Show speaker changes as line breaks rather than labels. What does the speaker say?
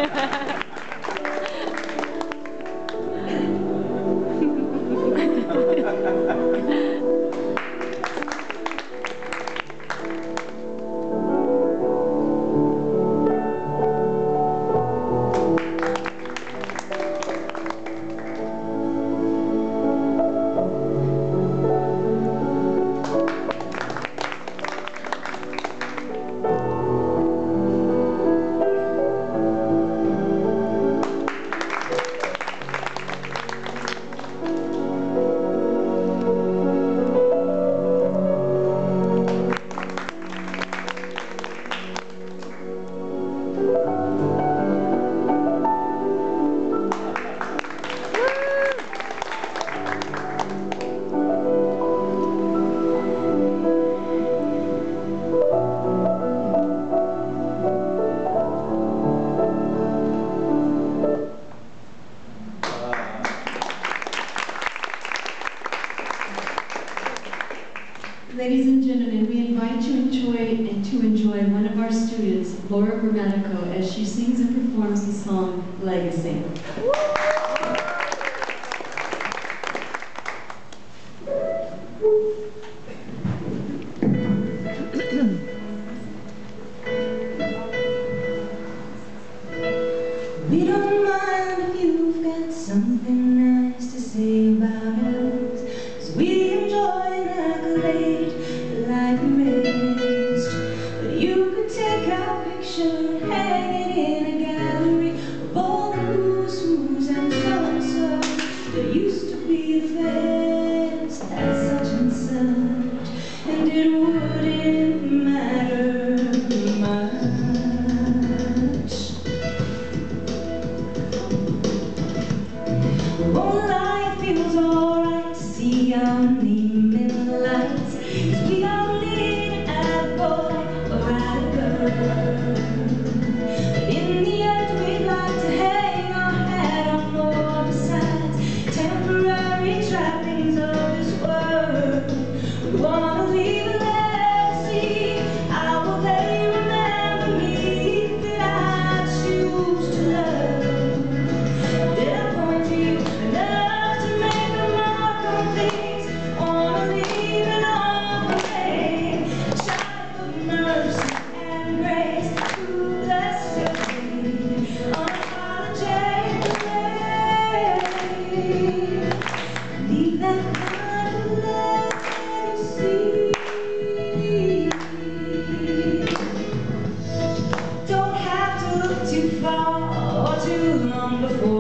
Ladies and gentlemen, we invite you to enjoy one of our students, Laura Grammatico, as she sings and performs the song Legacy.
We don't mind if you've got something nice to say about us, 'cause we enjoy an accolade like the rest. But you could take our picture and hang it in a gallery of all the who's and so that used to be the best at such and such, and it wouldn't matter much. Won't lie, it feels alright to see our name in the lights, 'cause we all need a boy or a girl. But in the end, we'd like to hang our hat on more besides temporary trappings of this world. We want to leave a legacy. How will they remember me that I choose to love? Did I point to you enough to make a mark on things? Wanna leave it all the way. A child of mercy and grace who bless your feet unapologetically. Leave that kind of legacy. Don't have to look too far or too long before